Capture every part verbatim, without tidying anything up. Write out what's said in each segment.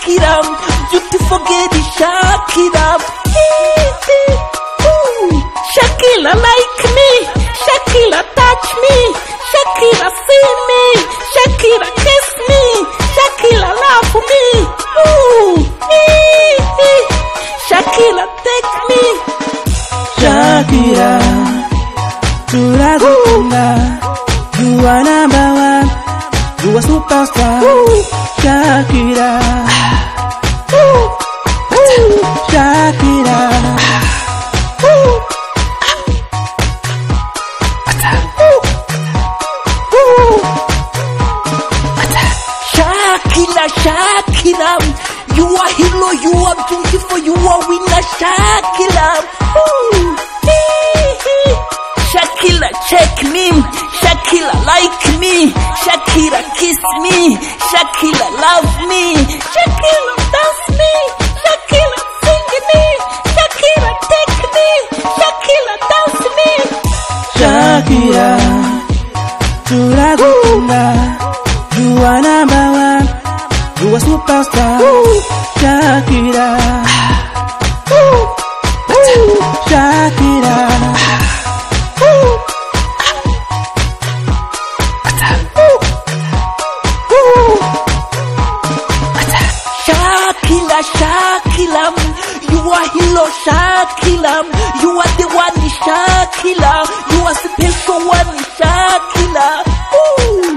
Shakira, beautiful girl is Shakira. Ooh, Shakira like me, Shakira touch me, Shakira see me, Shakira kiss me, Shakira love me. Ooh, Shakira take me. Shakira, Turazunga, you are number one, you are superstar. Ooh. Shakira, Ooh. Ooh. Shakira, Ooh. Ooh. Shakira, Shakira, you are hero, you are beautiful, you are winner, Shakira. Ooh. Shakira check me, Shakira like me, Shakira kiss me, Shakira love me, Shakira dance me, Shakira sing me, Shakira take me, Shakira dance me. Shakira, Turazunga, you are number one, you are superstar. Ooh. Shakira, Ooh. Ooh. Shakira, Ooh. Ooh. Shakira, Shakira, you are hero, Shakira, you are the one, Shakira, you are special one, Shakira. Ooh.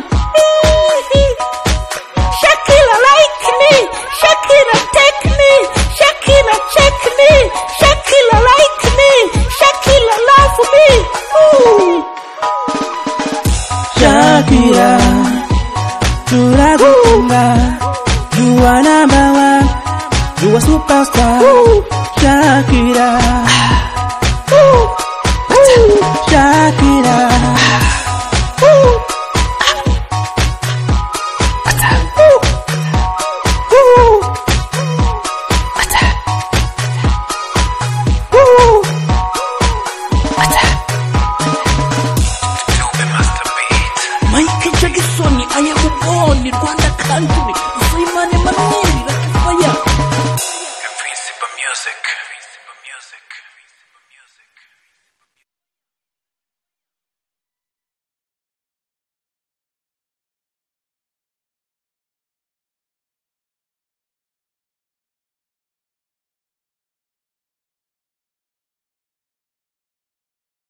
Shakira like me, Shakira take me, Shakira check me, Shakira like me, Shakira love me. Ooh. Shakira, Turazunga, you are number one, you are superstar. Ooh. Shakira, Ooh. Ooh. Shakira.